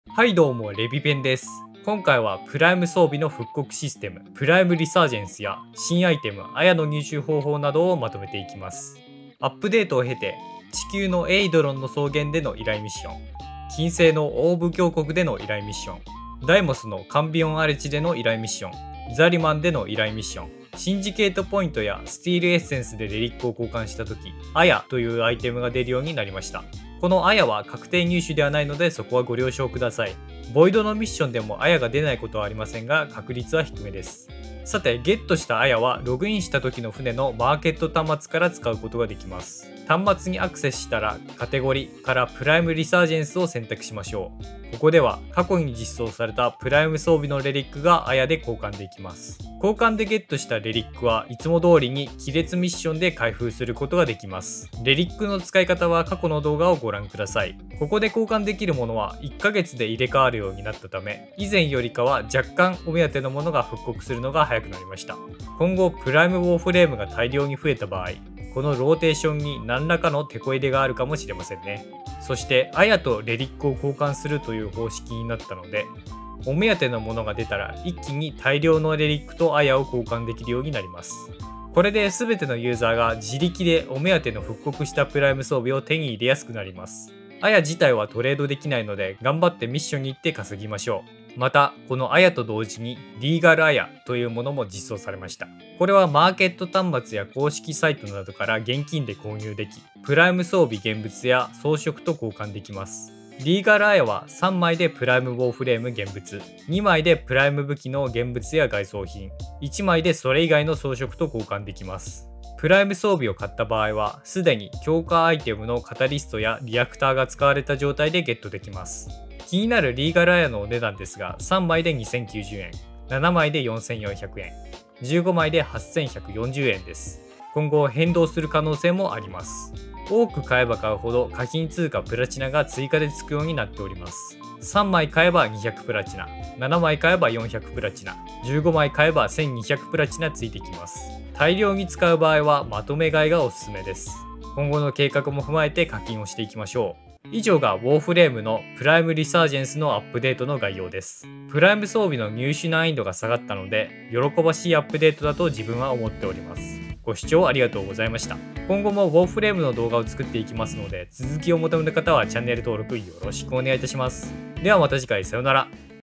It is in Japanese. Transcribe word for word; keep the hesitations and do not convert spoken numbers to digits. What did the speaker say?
はいどうも、レビペンです。今回はプライム装備の復刻システム、プライムリサージェンスや新アイテム、アヤの入手方法などをまとめていきます。アップデートを経て、地球のエイドロンの草原での依頼ミッション、金星のオーブ峡谷での依頼ミッション、ダイモスのカンビオンアレチでの依頼ミッション、ザリマンでの依頼ミッション、シンジケートポイントやスティールエッセンスでレリックを交換した時、アヤというアイテムが出るようになりました。このアヤは確定入手ではないのでそこはご了承ください。ボイドのミッションでもアヤが出ないことはありませんが確率は低めです。さて、ゲットしたアヤはログインした時の船のマーケット端末から使うことができます。端末にアクセスしたらカテゴリーからプライムリサージェンスを選択しましょう。ここでは過去に実装されたプライム装備のレリックがアヤで交換できます。交換でゲットしたレリックはいつも通りに亀裂ミッションで開封することができます。レリックの使い方は過去の動画をご覧ください。ここで交換できるものはいっかげつで入れ替わるようになったため、以前よりかは若干お目当てのものが復刻するのが早くなりました。今後プライムウォーフレームが大量に増えた場合、このローテーションに何らかのテこ入れがあるかもしれませんね。そしてアヤとレリックを交換するという方式になったので、お目当てのものが出たら一気に大量のレリックとアヤを交換できるようになります。これで全てのユーザーが自力でお目当ての復刻したプライム装備を手に入れやすくなります。アヤ自体はトレードできないので頑張ってミッションに行って稼ぎましょう。また、このアヤと同時にリーガルアヤというものも実装されました。これはマーケット端末や公式サイトなどから現金で購入でき、プライム装備現物や装飾と交換できます。リーガルアヤはさんまいでプライムウォーフレーム現物、にまいでプライム武器の現物や外装品、いちまいでそれ以外の装飾と交換できます。プライム装備を買った場合は、すでに強化アイテムのカタリストやリアクターが使われた状態でゲットできます。気になるリーガルアヤのお値段ですが、さんまいでにせんきゅうじゅうえん、ななまいでよんせんよんひゃくえん、じゅうごまいではっせんひゃくよんじゅうえんです。今後変動する可能性もあります。多く買えば買うほど課金通貨プラチナが追加でつくようになっております。さんまい買えばにひゃくプラチナ、ななまい買えばよんひゃくプラチナ、じゅうごまい買えばせんにひゃくプラチナついてきます。大量に使う場合はまとめ買いがおすすめです。今後の計画も踏まえて課金をしていきましょう。以上がウォーフレームのプライムリサージェンスのアップデートの概要です。プライム装備の入手難易度が下がったので、喜ばしいアップデートだと自分は思っております。ご視聴ありがとうございました。今後もウォーフレームの動画を作っていきますので、続きを求める方はチャンネル登録よろしくお願いいたします。ではまた次回、さようなら。